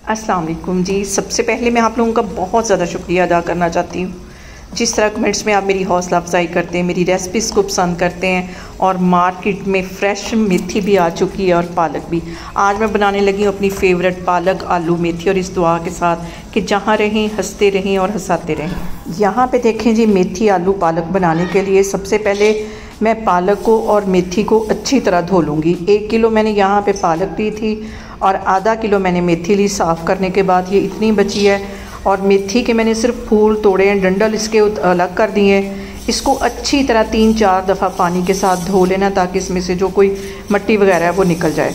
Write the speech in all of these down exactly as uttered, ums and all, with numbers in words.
अस्सलाम वालेकुम जी। सबसे पहले मैं आप लोगों का बहुत ज़्यादा शुक्रिया अदा करना चाहती हूँ जिस तरह कमेंट्स में आप मेरी हौसला अफजाई करते हैं, मेरी रेसिपीज़ को पसंद करते हैं। और मार्केट में फ़्रेश मेथी भी आ चुकी है और पालक भी। आज मैं बनाने लगी हूँ अपनी फेवरेट पालक आलू मेथी, और इस दुआ के साथ कि जहाँ रहें हंसते रहें और हंसाते रहें। यहाँ पे देखें जी, मेथी आलू पालक बनाने के लिए सबसे पहले मैं पालक को और मेथी को अच्छी तरह धो लूँगी। एक किलो मैंने यहाँ पे पालक ली थी और आधा किलो मैंने मेथी ली। साफ़ करने के बाद ये इतनी बची है, और मेथी के मैंने सिर्फ फूल तोड़े हैं, डंडल इसके अलग कर दिए हैं। इसको अच्छी तरह तीन चार दफ़ा पानी के साथ धो लेना ताकि इसमें से जो कोई मिट्टी वगैरह है वो निकल जाए।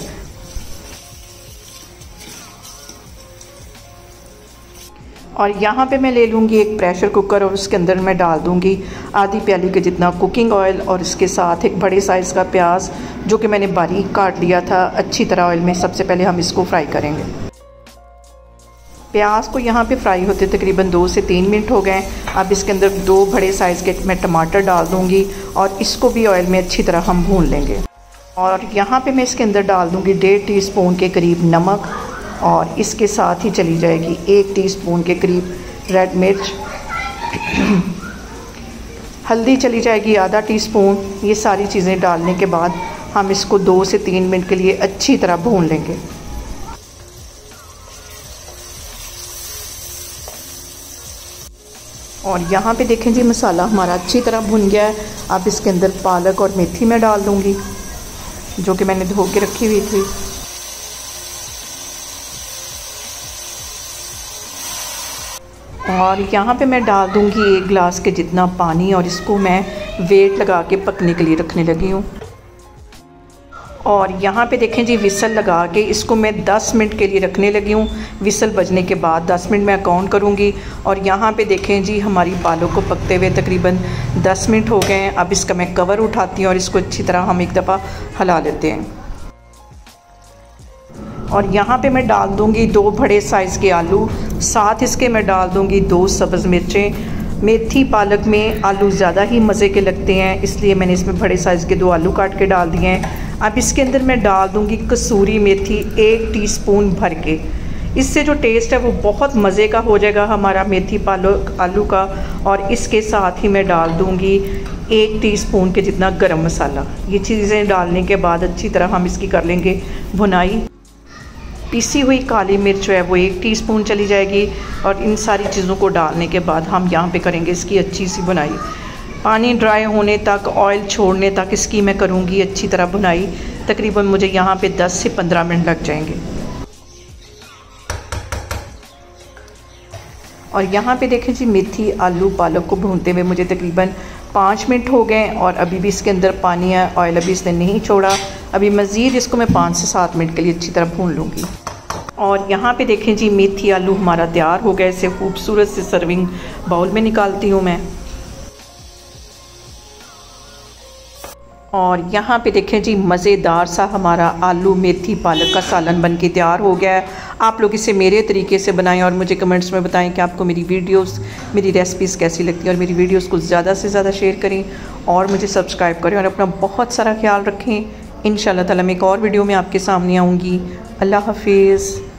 और यहाँ पे मैं ले लूँगी एक प्रेशर कुकर, और उसके अंदर मैं डाल दूँगी आधी प्याली के जितना कुकिंग ऑयल, और इसके साथ एक बड़े साइज़ का प्याज जो कि मैंने बारीक काट लिया था। अच्छी तरह ऑयल में सबसे पहले हम इसको फ्राई करेंगे। प्याज को यहाँ पे फ्राई होते तकरीबन दो से तीन मिनट हो गए। अब इसके अंदर दो बड़े साइज़ के मैं टमाटर डाल दूँगी, और इसको भी ऑयल में अच्छी तरह हम भून लेंगे। और यहाँ पे मैं इसके अंदर डाल दूँगी डेढ़ टी स्पून के करीब नमक, और इसके साथ ही चली जाएगी एक टीस्पून के करीब रेड मिर्च, हल्दी चली जाएगी आधा टीस्पून। ये सारी चीज़ें डालने के बाद हम इसको दो से तीन मिनट के लिए अच्छी तरह भून लेंगे। और यहाँ पे देखें जी, मसाला हमारा अच्छी तरह भुन गया है। अब इसके अंदर पालक और मेथी मैं डाल दूँगी जो कि मैंने धो के रखी हुई थी। और यहाँ पे मैं डाल दूँगी एक गिलास के जितना पानी, और इसको मैं वेट लगा के पकने के लिए रखने लगी हूँ। और यहाँ पे देखें जी, विसल लगा के इसको मैं दस मिनट के लिए रखने लगी हूँ। विसल बजने के बाद दस मिनट मैं काउंट करूँगी। और यहाँ पे देखें जी, हमारी पालक को पकते हुए तकरीबन दस मिनट हो गए हैं। अब इसका मैं कवर उठाती हूँ और इसको अच्छी तरह हम एक दफ़ा हिला लेते हैं। और यहाँ पे मैं डाल दूँगी दो बड़े साइज़ के आलू, साथ इसके मैं डाल दूँगी दो सब्ज़ मिर्चें। मेथी पालक में आलू ज़्यादा ही मज़े के लगते हैं, इसलिए मैंने इसमें बड़े साइज़ के दो आलू काट के डाल दिए हैं। अब इसके अंदर मैं डाल दूँगी कसूरी मेथी एक टीस्पून भर के। इससे जो टेस्ट है वो बहुत मज़े का हो जाएगा हमारा मेथी पालक आलू का। और इसके साथ ही मैं डाल दूँगी एक टीस्पून के जितना गरम मसाला। ये चीज़ें डालने के बाद अच्छी तरह हम इसकी कर लेंगे भुनाई। पीसी हुई काली मिर्च जो है वो एक टीस्पून चली जाएगी। और इन सारी चीज़ों को डालने के बाद हम यहाँ पे करेंगे इसकी अच्छी सी भुनाई। पानी ड्राई होने तक, ऑयल छोड़ने तक इसकी मैं करूँगी अच्छी तरह भुनाई। तकरीबन मुझे यहाँ पे दस से पंद्रह मिनट लग जाएंगे। और यहाँ पे देखें जी, मेथी आलू पालक को भूनते हुए मुझे तकरीबन पाँच मिनट हो गए, और अभी भी इसके अंदर पानी है, ऑयल अभी इसने नहीं छोड़ा। अभी मज़ीद इसको मैं पाँच से सात मिनट के लिए अच्छी तरह भून लूँगी। और यहाँ पे देखें जी, मेथी आलू हमारा तैयार हो गया। इसे खूबसूरत से सर्विंग बाउल में निकालती हूँ मैं। और यहाँ पे देखें जी, मज़ेदार सा हमारा आलू मेथी पालक का सालन बन के तैयार हो गया है। आप लोग इसे मेरे तरीके से बनाएं और मुझे कमेंट्स में बताएं कि आपको मेरी वीडियोस, मेरी रेसिपीज़ कैसी लगती हैं। और मेरी वीडियोस को ज़्यादा से ज़्यादा शेयर करें और मुझे सब्सक्राइब करें, और अपना बहुत सारा ख्याल रखें। इंशाल्लाह ताला मैं एक और वीडियो में आपके सामने आऊँगी। अल्लाह हाफिज़।